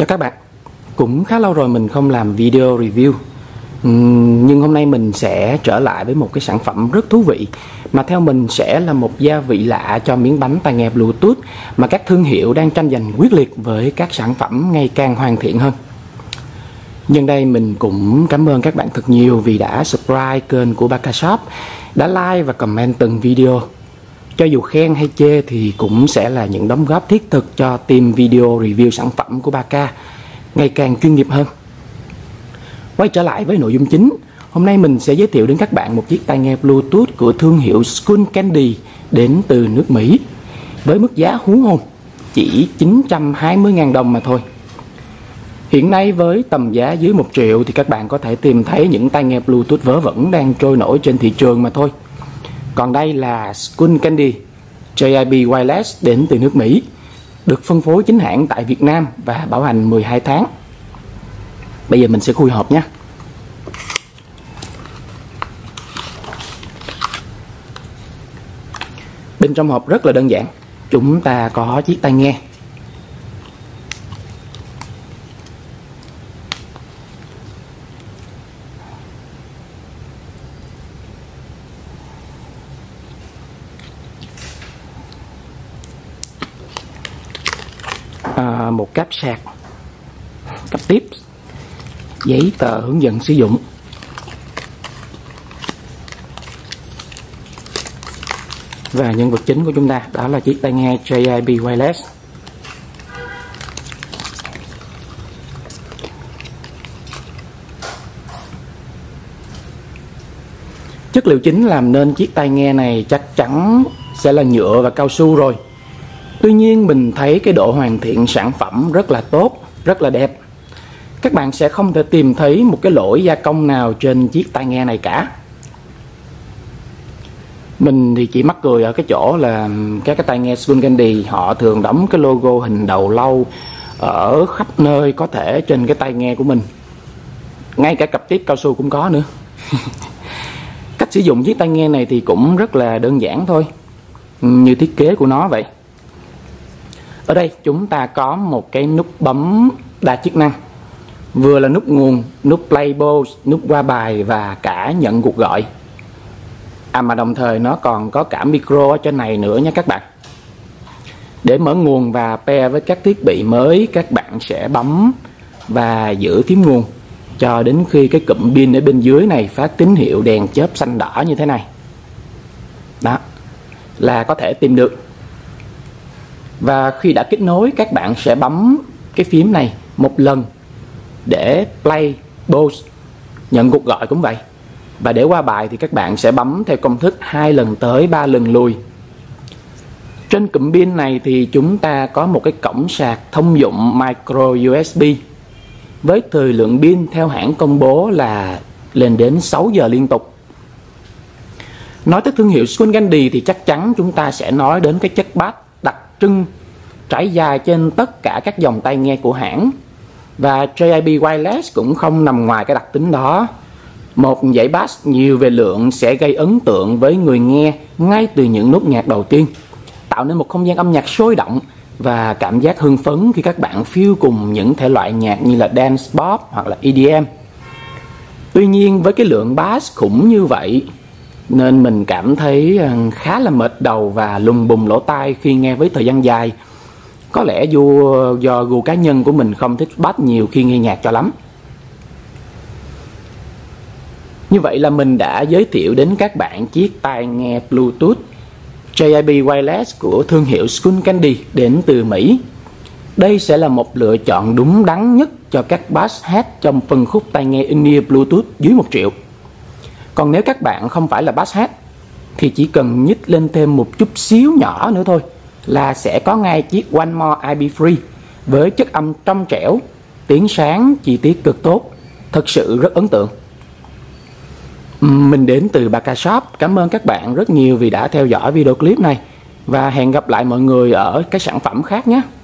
Chào các bạn. Cũng khá lâu rồi mình không làm video review, nhưng hôm nay mình sẽ trở lại với một cái sản phẩm rất thú vị mà theo mình sẽ là một gia vị lạ cho miếng bánh tai nghe Bluetooth mà các thương hiệu đang tranh giành quyết liệt với các sản phẩm ngày càng hoàn thiện hơn. Nhân đây mình cũng cảm ơn các bạn thật nhiều vì đã subscribe kênh của Baka Shop, đã like và comment từng video. Cho dù khen hay chê thì cũng sẽ là những đóng góp thiết thực cho team video review sản phẩm của Baka ngày càng chuyên nghiệp hơn. Quay trở lại với nội dung chính, hôm nay mình sẽ giới thiệu đến các bạn một chiếc tai nghe Bluetooth của thương hiệu Skullcandy đến từ nước Mỹ với mức giá hú hồn chỉ 920.000 đồng mà thôi. Hiện nay với tầm giá dưới 1 triệu thì các bạn có thể tìm thấy những tai nghe Bluetooth vớ vẩn đang trôi nổi trên thị trường mà thôi. Còn đây là Skullcandy JIB Wireless đến từ nước Mỹ, được phân phối chính hãng tại Việt Nam và bảo hành 12 tháng. Bây giờ mình sẽ khui hộp nhé. Bên trong hộp rất là đơn giản, chúng ta có chiếc tai nghe, một cáp sạc, cáp tiếp, giấy tờ hướng dẫn sử dụng, và nhân vật chính của chúng ta đó là chiếc tai nghe JIB Wireless. Chất liệu chính làm nên chiếc tai nghe này chắc chắn sẽ là nhựa và cao su rồi. Tuy nhiên mình thấy cái độ hoàn thiện sản phẩm rất là tốt, rất là đẹp. Các bạn sẽ không thể tìm thấy một cái lỗi gia công nào trên chiếc tai nghe này cả. Mình thì chỉ mắc cười ở cái chỗ là các cái tai nghe Skullcandy họ thường đóng cái logo hình đầu lâu ở khắp nơi có thể trên cái tai nghe của mình. Ngay cả cặp tiếp cao su cũng có nữa. Cách sử dụng chiếc tai nghe này thì cũng rất là đơn giản thôi, như thiết kế của nó vậy. Ở đây chúng ta có một cái nút bấm đa chức năng, vừa là nút nguồn, nút play pause, nút qua bài và cả nhận cuộc gọi. Mà đồng thời nó còn có cả micro ở trên này nữa nha các bạn. Để mở nguồn và pair với các thiết bị mới, các bạn sẽ bấm và giữ phím nguồn cho đến khi cái cụm pin ở bên dưới này phát tín hiệu đèn chớp xanh đỏ như thế này. Đó là có thể tìm được. Và khi đã kết nối, các bạn sẽ bấm cái phím này một lần để play, pause, nhận cuộc gọi cũng vậy. Và để qua bài thì các bạn sẽ bấm theo công thức 2 lần tới 3 lần lùi. Trên cụm pin này thì chúng ta có một cái cổng sạc thông dụng micro USB với thời lượng pin theo hãng công bố là lên đến 6 giờ liên tục. Nói tới thương hiệu Skullcandy thì chắc chắn chúng ta sẽ nói đến cái chất bass đặc trưng trải dài trên tất cả các dòng tai nghe của hãng. Và JIB Wireless cũng không nằm ngoài cái đặc tính đó. Một dãy bass nhiều về lượng sẽ gây ấn tượng với người nghe ngay từ những nốt nhạc đầu tiên, tạo nên một không gian âm nhạc sôi động và cảm giác hưng phấn khi các bạn phiêu cùng những thể loại nhạc như là dance pop hoặc là EDM. Tuy nhiên với cái lượng bass khủng như vậy nên mình cảm thấy khá là mệt đầu và lùng bùng lỗ tai khi nghe với thời gian dài. Có lẽ do gu cá nhân của mình không thích bass nhiều khi nghe nhạc cho lắm. Như vậy là mình đã giới thiệu đến các bạn chiếc tai nghe Bluetooth JIB Wireless của thương hiệu Skullcandy đến từ Mỹ. Đây sẽ là một lựa chọn đúng đắn nhất cho các bass head trong phân khúc tai nghe in-ear Bluetooth dưới 1 triệu. Còn nếu các bạn không phải là bass head thì chỉ cần nhích lên thêm một chút xíu nhỏ nữa thôi là sẽ có ngay chiếc One More IB Free với chất âm trong trẻo, tiếng sáng, chi tiết cực tốt, thật sự rất ấn tượng. Mình đến từ Baka Shop, cảm ơn các bạn rất nhiều vì đã theo dõi video clip này và hẹn gặp lại mọi người ở các sản phẩm khác nhé.